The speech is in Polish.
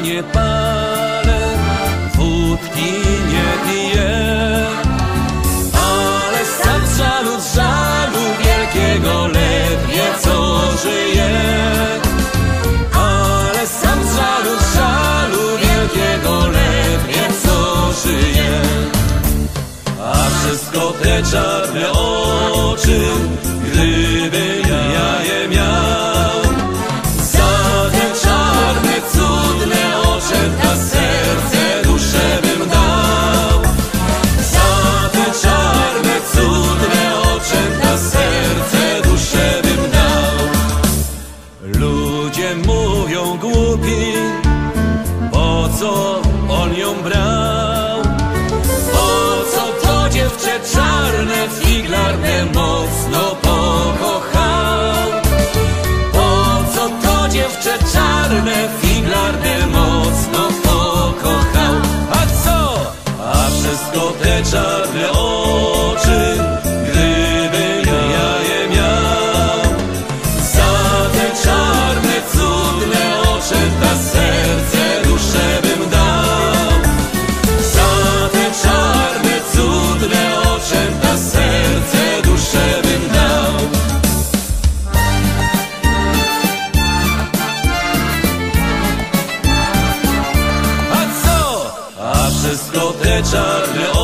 nie palę, wódki nie piję, ale sam z żalu wielkiego ledwie co żyje. Ale sam z żalu wielkiego ledwie co żyje. A wszystko te czarne oczy, gdyby ja je miał, za te czarne, cudne oczęta serce, duszę bym dał. Za te czarne, cudne oczęta serce, duszę bym dał. Ludzie mówią głupi, po co on ją brał? Po co to dziewczę czarne, figlarne mocno pokochał? Po co to dziewczę czarne, figlarne mocno pokochał? A co? A wszystko te czarne oczy, gdyby ja je miał, za te czarne, cudne oczęta serce, duszę bym dał. Za te czarne, cudne oczęta serce, duszę bym dał. A co? A wszystko te czarne